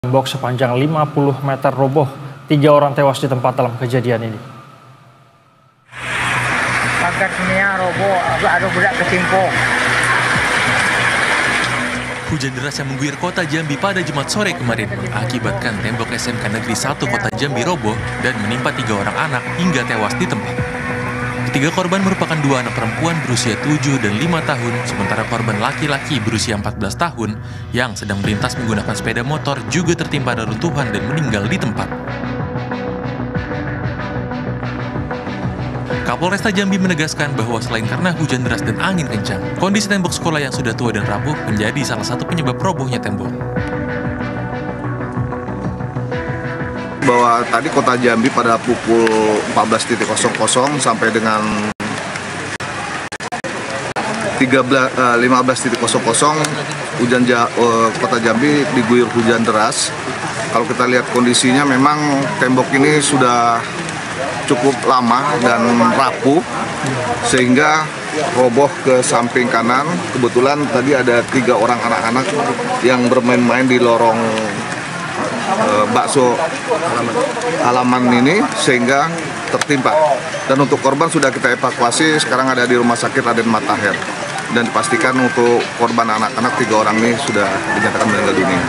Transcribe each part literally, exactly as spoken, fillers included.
Tembok sepanjang lima puluh meter roboh, tiga orang tewas di tempat dalam kejadian ini. Pagar semuanya roboh, ada budak ketimpung. Hujan deras yang mengguyur kota Jambi pada Jumat sore kemarin mengakibatkan tembok S M K Negeri satu Kota Jambi roboh dan menimpa tiga orang anak hingga tewas di tempat. Ketiga korban merupakan dua anak perempuan berusia tujuh dan lima tahun, sementara korban laki-laki berusia empat belas tahun yang sedang melintas menggunakan sepeda motor juga tertimpa reruntuhan dan meninggal di tempat. Kapolresta Jambi menegaskan bahwa selain karena hujan deras dan angin kencang, kondisi tembok sekolah yang sudah tua dan rapuh menjadi salah satu penyebab robohnya tembok. Bahwa tadi kota Jambi pada pukul empat belas sampai dengan lima belas hujan kota Jambi diguyur hujan deras. Kalau kita lihat kondisinya memang tembok ini sudah cukup lama dan rapuh sehingga roboh ke samping kanan. Kebetulan tadi ada tiga orang anak-anak yang bermain-main di lorong e, bakso halaman ini sehingga tertimpa. Dan untuk korban sudah kita evakuasi, sekarang ada di Rumah Sakit Raden Matahir. Dan dipastikan untuk korban anak-anak tiga orang ini sudah dinyatakan meninggal dunia.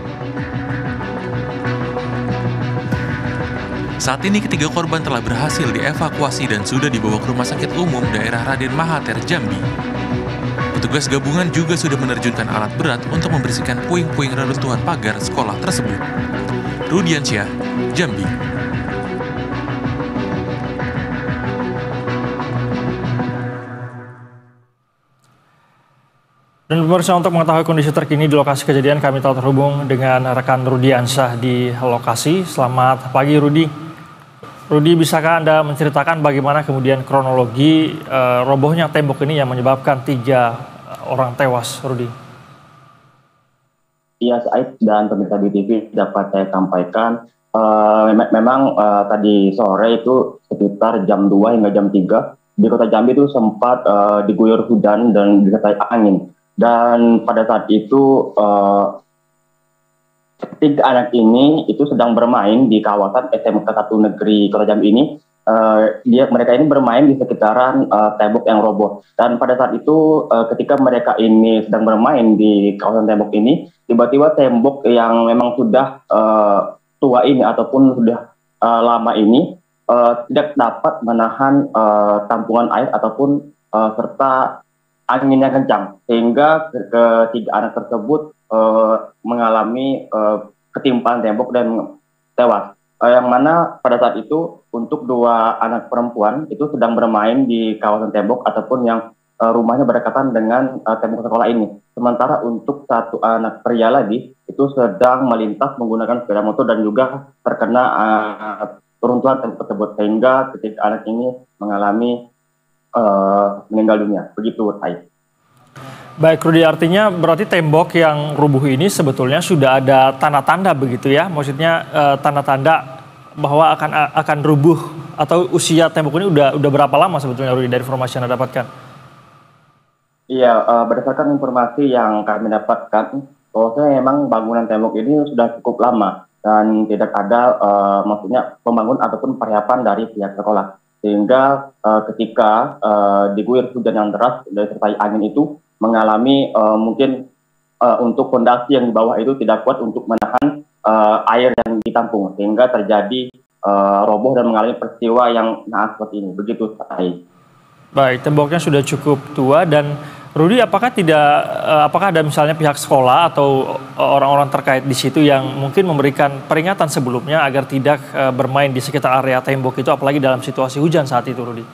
Saat ini ketiga korban telah berhasil dievakuasi dan sudah dibawa ke Rumah Sakit Umum Daerah Raden Mahathir Jambi. Petugas gabungan juga sudah menerjunkan alat berat untuk membersihkan puing-puing reruntuhan pagar sekolah tersebut. Rudiansyah, Jambi. Dan pemirsa, untuk mengetahui kondisi terkini di lokasi kejadian, kami telah terhubung dengan rekan Rudiansyah di lokasi. Selamat pagi, Rudi. Rudi, bisakah Anda menceritakan bagaimana kemudian kronologi e, robohnya tembok ini yang menyebabkan tiga orang tewas, Rudi? Iya, Said dan pemirsa B T V dapat saya sampaikan. E, mem memang e, tadi sore itu sekitar jam dua hingga jam tiga di kota Jambi itu sempat e, diguyur hujan dan disertai angin. Dan pada saat itu e, tiga anak ini itu sedang bermain di kawasan S M K satu Negeri Kota Jambi ini. Uh, dia mereka ini bermain di sekitaran uh, tembok yang roboh. Dan pada saat itu uh, ketika mereka ini sedang bermain di kawasan tembok ini, tiba-tiba tembok yang memang sudah uh, tua ini ataupun sudah uh, lama ini uh, tidak dapat menahan uh, tampungan air ataupun uh, serta angin yang kencang, sehingga ketiga anak tersebut uh, mengalami uh, ketimpaan tembok dan tewas. Uh, yang mana pada saat itu untuk dua anak perempuan itu sedang bermain di kawasan tembok ataupun yang uh, rumahnya berdekatan dengan uh, tembok sekolah ini. Sementara untuk satu anak pria lagi itu sedang melintas menggunakan sepeda motor dan juga terkena uh, runtuhan tembok tersebut, sehingga ketiga anak ini mengalami Uh, meninggal dunia. Begitu, Said. Baik, Rudi, artinya berarti tembok yang rubuh ini sebetulnya sudah ada tanda-tanda begitu ya? Maksudnya uh, tanda-tanda bahwa akan akan rubuh atau usia tembok ini udah udah berapa lama sebetulnya, Rudi, dari informasi yang Anda dapatkan? Iya, uh, berdasarkan informasi yang kami dapatkan, bahwasanya memang bangunan tembok ini sudah cukup lama dan tidak ada uh, maksudnya pembangunan ataupun persiapan dari pihak sekolah. Sehingga uh, ketika uh, diguyur hujan yang deras dan disertai angin itu mengalami uh, mungkin uh, untuk fondasi yang di bawah itu tidak kuat untuk menahan uh, air yang ditampung, sehingga terjadi uh, roboh dan mengalami peristiwa yang naas seperti ini. Begitu, Said. Baik, temboknya sudah cukup tua. Dan Rudi, apakah tidak, apakah ada misalnya pihak sekolah atau orang-orang terkait di situ yang mungkin memberikan peringatan sebelumnya agar tidak bermain di sekitar area tembok itu, apalagi dalam situasi hujan saat itu, Rudi?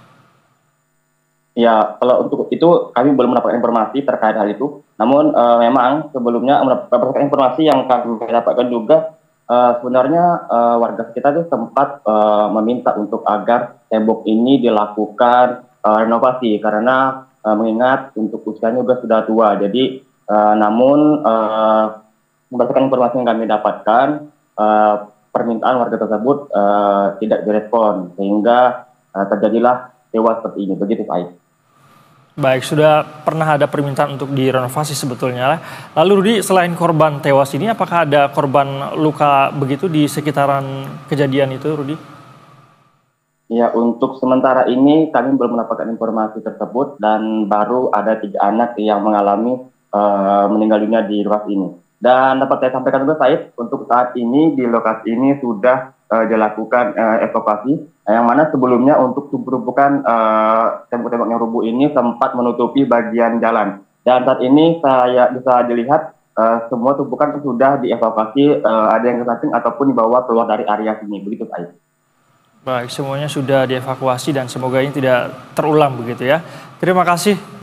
Ya, kalau untuk itu kami belum mendapatkan informasi terkait hal itu. Namun uh, memang sebelumnya mendapatkan informasi yang kami dapatkan juga, uh, sebenarnya uh, warga sekitar itu sempat uh, meminta untuk agar tembok ini dilakukan uh, renovasi karena Uh, mengingat untuk usianya juga sudah tua. Jadi uh, namun uh, berdasarkan informasi yang kami dapatkan, uh, permintaan warga tersebut uh, tidak direspon, sehingga uh, terjadilah tewas seperti ini. Begitu, Pak. Baik, sudah pernah ada permintaan untuk direnovasi sebetulnya. Lalu Rudi, selain korban tewas ini, apakah ada korban luka begitu di sekitaran kejadian itu, Rudi? Ya, untuk sementara ini kami belum mendapatkan informasi tersebut dan baru ada tiga anak yang mengalami uh, meninggal dunia di lokasi ini. Dan dapat saya sampaikan juga, Said, untuk saat ini di lokasi ini sudah uh, dilakukan uh, evakuasi, yang mana sebelumnya untuk tumpukan uh, tembok-tembok yang rubuh ini sempat menutupi bagian jalan. Dan saat ini saya bisa dilihat uh, semua tumpukan sudah dievakuasi, uh, ada yang ke ataupun dibawa keluar dari area sini. Begitu, Said. Baik, semuanya sudah dievakuasi dan semoga ini tidak terulang begitu ya. Terima kasih.